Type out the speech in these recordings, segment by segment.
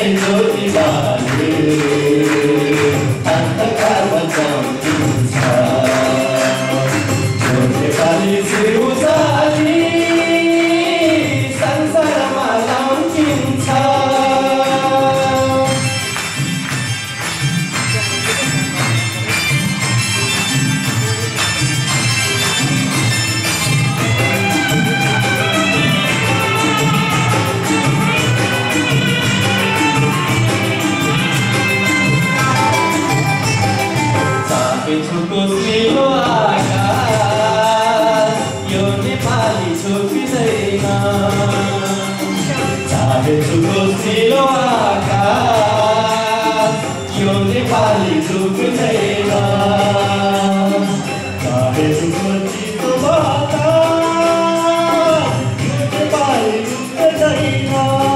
ज्योति बाले अन्धकारमा चम्किन्छ जो नेपाली शिर उचाली संसारमा लम्किन्छ छुको सिलो आकाश यो नेपाली छुपिँदैन चाहे छुको सिलो आकाश यो नेपाली छुपिँदैन चाहे छुको चितो बतास यो नेपाली छुपिँदैन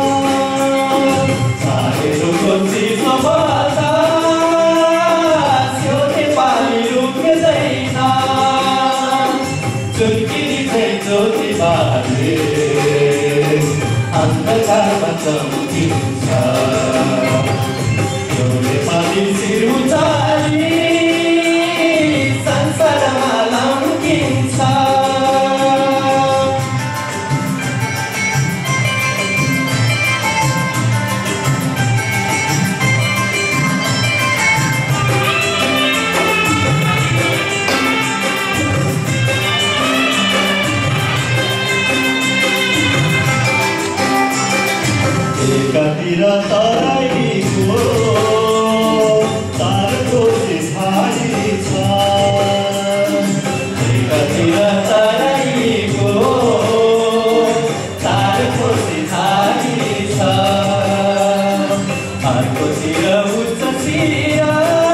चाहे छुको चितो ज्योति बाले अन्धकारमा चम्किन्छ यो नेपाली शिर उचाली संसारमा लम्किन्छ एकातिर तराईको तारकोसी छाडी छ एकातिर तराईको तारकोसी छाडी छ अर्कोतिर उच्च शिर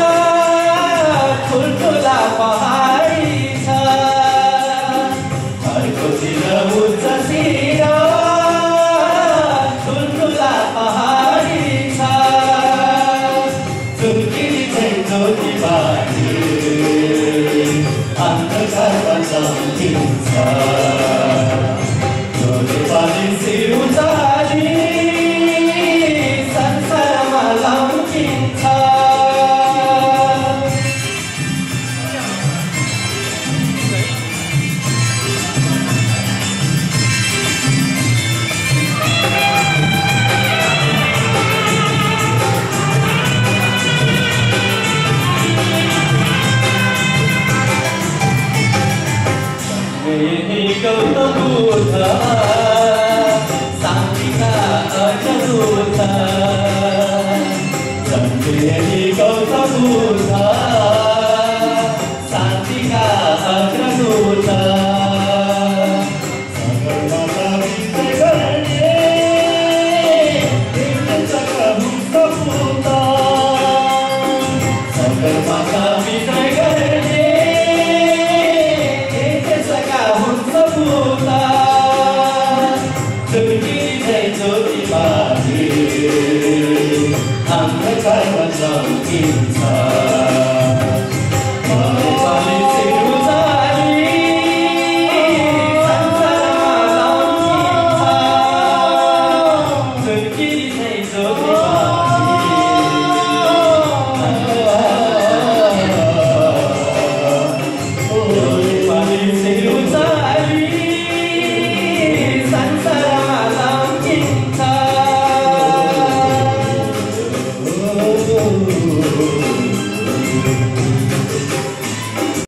ठुल्ठुला पहाडी छ अर्कोतिर उच्च शिर ज्योति बाले अन्धकारमा चम्किन्छ यो नेपाली शिर उचाली संसारमा लम्किन्छ गौतम बुद्ध शान्तिका अग्रदूत जन्मेली गौतम बुद्ध शान्तिका अग्रदूत सगरमाथा विजय गर्ने हिंसाका मुक्त पुत सगरमाथा विजय गर्ने ज्योति बाले अन्धकारमा चम्किन्छ